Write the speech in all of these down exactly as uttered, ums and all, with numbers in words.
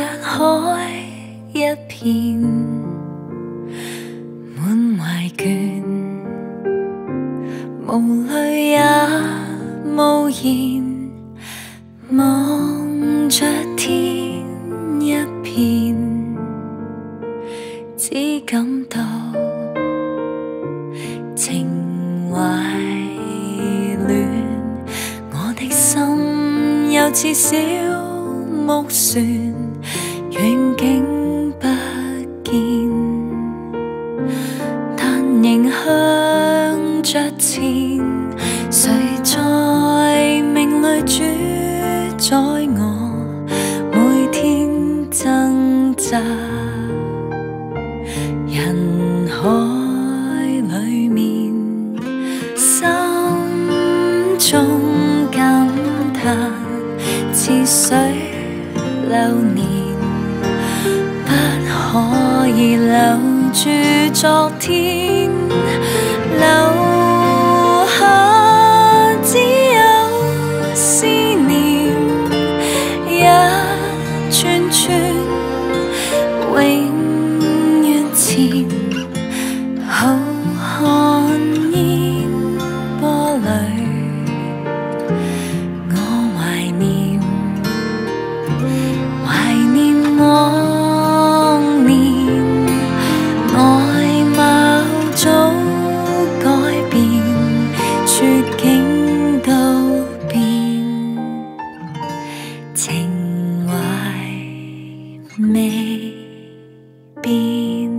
海一片，滿懷倦，無淚也無言，望着天一片，只感到情懷亂。我的心又似小木船，遠景不見，但仍向着前。誰在命裏主宰我？每天掙扎人海裏面，心中感嘆似水流年，不可以留住昨天，留下只有思念，一串串永遠前，好看煙波裏，我懷念，懷念往年，外貌早改變，處境都變，情懷未變。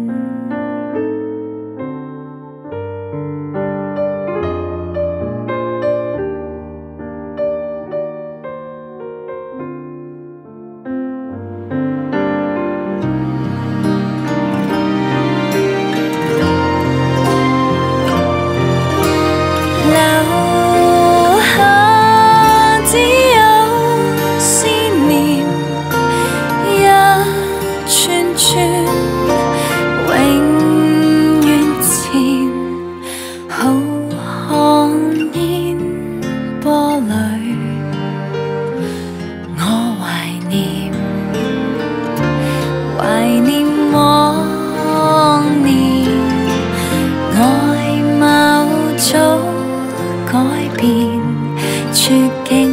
留下只有思念，一串串永遠前，好看煙波裏，我懷念，懷念往年，外貌早改變，處境